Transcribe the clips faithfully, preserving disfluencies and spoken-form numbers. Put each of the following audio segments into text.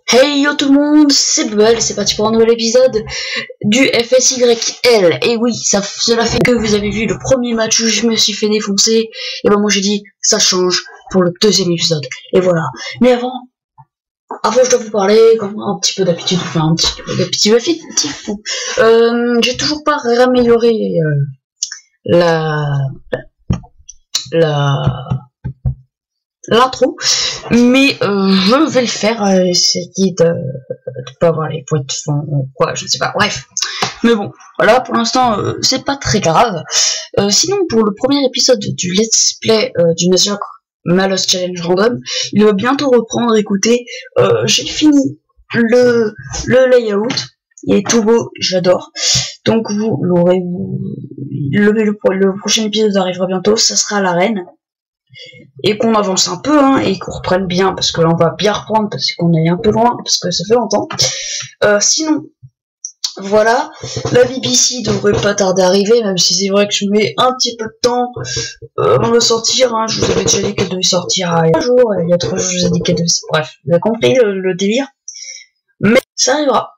Hey yo tout le monde, c'est Bubble, c'est parti pour un nouvel épisode du F S Y L. Et oui, ça, cela fait que vous avez vu le premier match où je me suis fait défoncer. Et ben moi j'ai dit, ça change pour le deuxième épisode. Et voilà. Mais avant, avant je dois vous parler, comme un petit peu d'habitude, enfin un petit peu d'habitude, euh, j'ai toujours pas amélioré euh, la... la... l'intro, mais euh, je vais le faire, euh, essayer de ne pas avoir les points de fond ou quoi, je sais pas, bref. Mais bon, voilà, pour l'instant, euh, c'est pas très grave. Euh, sinon, pour le premier épisode du Let's Play euh, du Nuzlocke Malus Challenge Random, il va bientôt reprendre. Écoutez, euh, j'ai fini le, le layout, il est tout beau, j'adore. Donc vous l'aurez, le, le, le prochain épisode arrivera bientôt, ça sera à l'arène. Et qu'on avance un peu, hein, et qu'on reprenne bien, parce que là on va bien reprendre, parce qu'on est un peu loin, parce que ça fait longtemps. Euh, sinon, voilà, la B B C devrait pas tarder à arriver, même si c'est vrai que je mets un petit peu de temps euh, avant de sortir, hein. Je vous avais déjà dit qu'elle devait sortir il y a trois jours, il y a trois jours je vous ai dit qu'elle devait sortir, bref, vous avez compris le, le délire. Mais ça arrivera.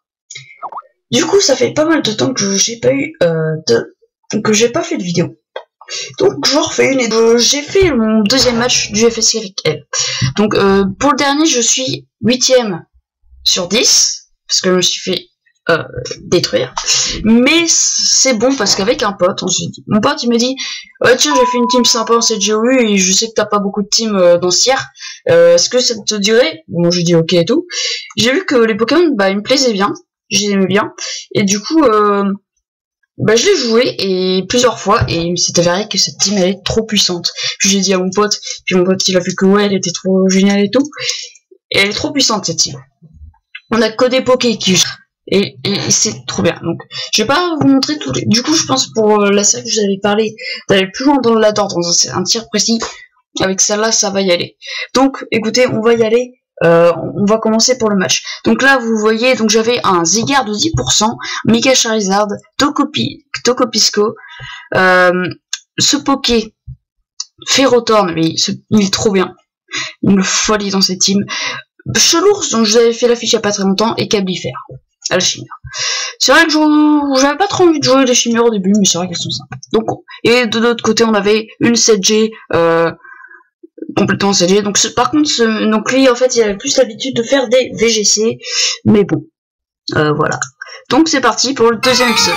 Du coup, ça fait pas mal de temps que j'ai pas eu, euh, de... que j'ai pas fait de vidéo. Donc je refais une et euh, j'ai fait mon deuxième match du F S Y L. Donc euh, pour le dernier je suis huitième sur dix parce que je me suis fait euh, détruire. Mais c'est bon parce qu'avec un pote, on s'est dit, mon pote il me dit ouais, tiens j'ai fait une team sympa en C G O U et je sais que t'as pas beaucoup de team euh, dans Sierre. Euh, Est-ce que ça te dirait? Bon je dis ok et tout. J'ai vu que les Pokémon bah ils me plaisaient bien, j'aimais bien et du coup euh, bah je l'ai joué et plusieurs fois et il s'est avéré que cette team elle est trop puissante. Puis j'ai dit à mon pote, puis mon pote il a vu que ouais elle était trop géniale et tout. Et elle est trop puissante cette team. On a que des Poké qui et, et, et c'est trop bien. Donc je vais pas vous montrer tout. Les... Du coup je pense pour la série que je vous avais parlé d'aller plus loin dans le ladder dans un, un tir précis. Avec celle-là ça va y aller. Donc écoutez on va y aller. Euh, on va commencer pour le match. Donc là, vous voyez, donc j'avais un Zygarde de dix pour cent, Mega Charizard, Tokopi, Tokopisco, euh, ce Poké, Ferrothorn, mais ce, il est trop bien. Une folie dans cette team. Chelours, dont je vous avais fait l'affiche il n'y a pas très longtemps, et Cablifère, à la chimère. C'est vrai que j'avais pas trop envie de jouer les chimères au début, mais c'est vrai qu'elles sont sympas. Donc, et de l'autre côté, on avait une sept G, euh, complètement C G. Donc ce, par contre ce, donc lui en fait il avait plus l'habitude de faire des V G C, mais bon euh, voilà, donc c'est parti pour le deuxième épisode.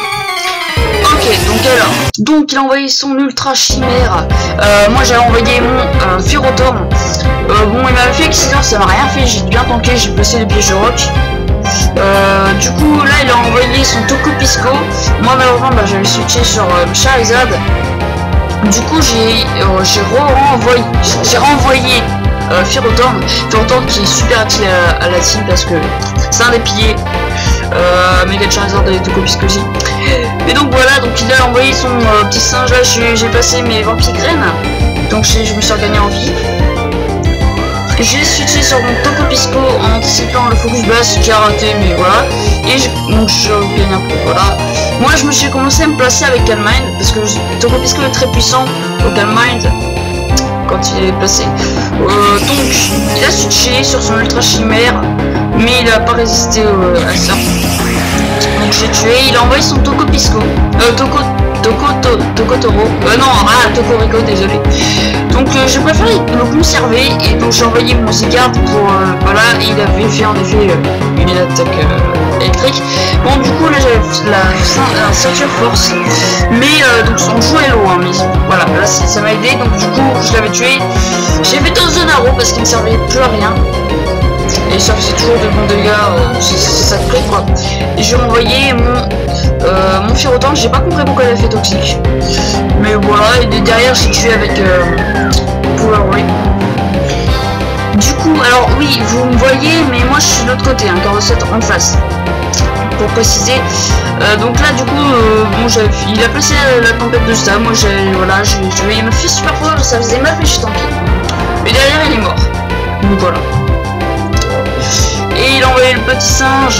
Ok, donc alors donc il a envoyé son ultra chimère, euh, moi j'avais envoyé mon euh, Ferrothorn, euh, bon il m'avait fait accident, ça m'a rien fait, j'ai bien tanké, j'ai passé les pièges de rock. Euh, du coup là il a envoyé son Tokopisco, moi malheureusement bah, j'avais switché sur euh, Charizard. Du coup j'ai euh, j'ai renvoyé j'ai renvoyé euh, Ferrothorn, Ferrothorn qui est super utile à, à la team parce que c'est un des piliers, euh, Mega Charizard et Tokopisco aussi. Et donc voilà, donc il a envoyé son euh, petit singe là, j'ai passé mes vampires graines, donc je me suis regagné en vie. J'ai switché sur mon Tokopisco en anticipant le focus bass qui a raté, mais voilà. Et je, donc je gagne un peu, voilà. Moi je me suis commencé à me placer avec Calmind parce que Tokopisco est très puissant au Calmind quand il est placé. Euh, donc il a switché sur son ultra chimère, mais il a pas résisté euh, à ça. Donc j'ai tué, il a envoyé son Tokopisco, euh, Toko, Toko, to, Tokotoro, euh, non, ah, Tokorico, désolé. Donc euh, j'ai préféré le conserver et donc j'ai envoyé mon Zygarde pour, euh, voilà, et il avait fait en effet euh, une attaque euh, électrique. Bon du coup là j'avais la, la ceinture force, mais euh, donc son jeu est loin, mais voilà, là ça m'a aidé, donc du coup je l'avais tué. J'ai fait deux Zonaro parce qu'il ne servait plus à rien. Et ça faisait toujours de bons dégâts, euh, c'est ça de près quoi. Et je vais envoyer mon, euh, mon Ferrothorn, j'ai pas compris pourquoi il a fait toxique. Mais voilà, et derrière j'ai tué avec euh, Power Ray. Du coup, alors oui, vous me voyez, mais moi je suis de l'autre côté, hein, Carlos sept en face. Pour préciser, euh, donc là du coup, euh, bon, il a placé la, la tempête de ça, moi j'ai, voilà, je, je, il m'a fait super fort, ça faisait mal, mais je suis tanké. Mais derrière il est mort, donc voilà. Et il a envoyé le petit singe.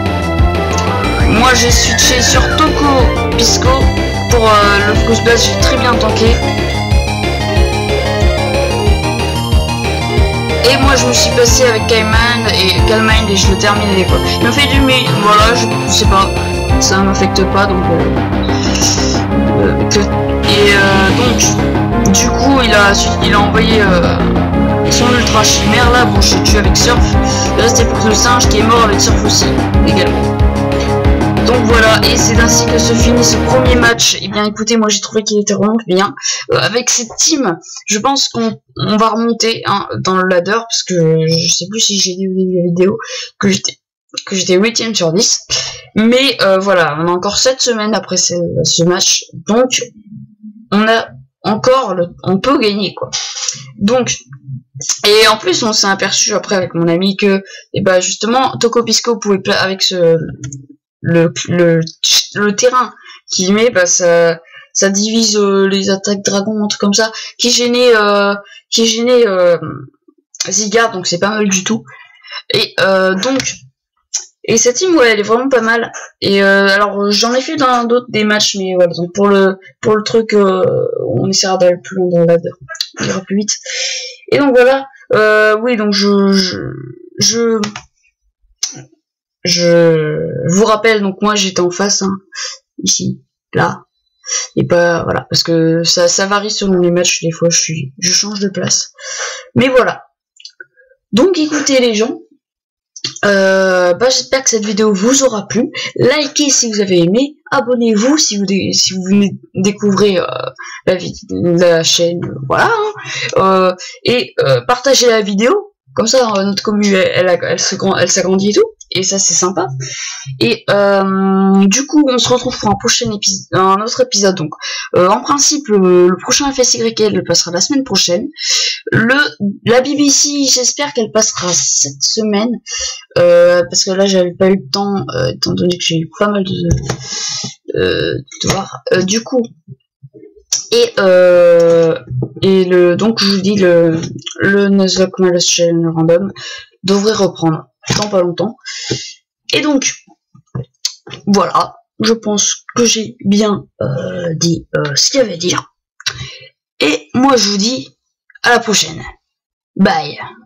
Moi j'ai switché sur Tokopisco pour euh, le focus blast, j'ai très bien tanké. Et moi moi je me suis passé avec Calmine et Calmine et je le terminais quoi. Il m'a fait du mais voilà, je, je sais pas, ça m'affecte pas donc euh, euh, que, et euh, donc du coup il a il a envoyé euh, son ultra chimère là, bon je l'ai tué avec Surf. Il restait pour le singe qui est mort avec Surf aussi également. Donc voilà, et c'est ainsi que se finit ce premier match. Et bien écoutez, moi j'ai trouvé qu'il était vraiment bien. Euh, avec cette team, je pense qu'on on va remonter hein, dans le ladder, parce que je sais plus si j'ai vu la vidéo, que j'étais que j'étais huitième sur dix. Mais euh, voilà, on a encore sept semaines après ce, ce match. Donc on a encore, le, on peut gagner quoi. Donc, et en plus on s'est aperçu après avec mon ami que, et bah justement, Toco Pisco pouvait avec ce... Le, le, le terrain qu'il met, bah, ça, ça divise euh, les attaques dragons, un truc comme ça, qui gênait, euh, qui gênait euh, Zygarde, donc c'est pas mal du tout. Et euh, donc, et cette team, ouais, elle est vraiment pas mal. Et euh, alors, j'en ai fait dans d'autres des matchs, mais voilà, donc pour le pour le truc, euh, on essaiera d'aller plus loin dans le ladder, on ira plus vite. Et donc voilà, euh, oui, donc je je, je Je vous rappelle, donc moi j'étais en face, hein, ici, là, et pas, voilà, parce que ça, ça varie selon les matchs, des fois je suis, je change de place. Mais voilà. Donc écoutez les gens, euh, bah, j'espère que cette vidéo vous aura plu. Likez si vous avez aimé, abonnez-vous si vous, si vous venez découvrir euh, la, la chaîne, voilà, hein, euh, et euh, partagez la vidéo. Comme ça, notre commune, elle, elle, elle, elle s'agrandit et tout. Et ça, c'est sympa. Et euh, du coup, on se retrouve pour un prochain épisode, un autre épisode. Donc, euh, en principe, le, le prochain F S Y L passera la semaine prochaine. Le, la B B C, j'espère qu'elle passera cette semaine. Euh, parce que là, j'avais pas eu le temps, euh, étant donné que j'ai eu pas mal de, euh, de devoirs. Euh, du coup... Et, euh, et le, donc je vous dis, le, le Nuzlocke Malus Challenge Random devrait reprendre dans pas longtemps. Et donc, voilà, je pense que j'ai bien euh, dit euh, ce qu'il y avait à dire. Et moi je vous dis à la prochaine. Bye.